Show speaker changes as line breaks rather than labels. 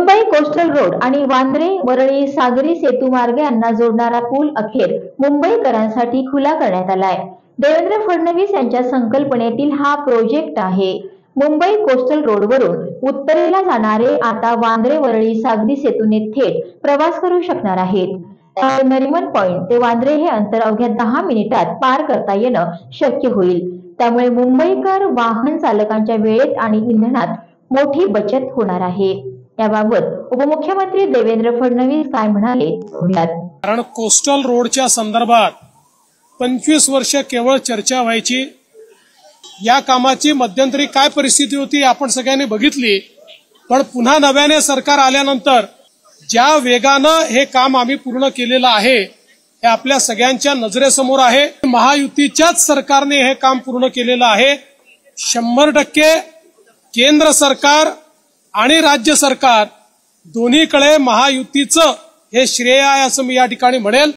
Mumbai coastal road आणि वांद्रे वरळी सागरी सेतू मार्ग यांना जोडणारा पूल अखेर मुंबईकरांसाठी खुला करण्यात आलाय। देवेंद्र फडणवीस यांच्या संकल्पनेतील हा प्रोजेक्ट आहे। मुंबई कोस्टल रोड वरून उत्तरेला जाणारे आता वांद्रे वरळी सागरी सेतूने थेट प्रवास करू शकणार आहेत। नरिमन पॉइंट ते वांद्रे हे अंतर अवघ्या 10 मिनिटात पार करता येणं शक्य होईल। त्यामुळे मुंबईकर वाहन चालकांच्या वेळेत आणि इंधनात मोठी बचत होणार आहे। याबाबत उपमुख्यमंत्री देवेंद्र फडणवीस काय म्हणाले?
कारण कोस्टल रोडच्या संदर्भात 25 वर्ष केवळ चर्चा व्हायची। या कामाची मध्यंतरी काय परिस्थिती होती आपण सगळ्यांनी बघितली, पण पुन्हा नव्याने सरकार आल्यानंतर ज्या वेगानं हे काम आम्ही पूर्ण केलेलं आहे हे आपल्या सगळ्यांच्या नजरेसमोर आहे। महायुतीच्याच सरकारने हे काम पूर्ण केलेलं आहे। 100% केंद्र सरकार आणि राज्य सरकार दोन्हीकडे महायुतीचं हे श्रेय आहे असं मी या ठिकाणी म्हणेल।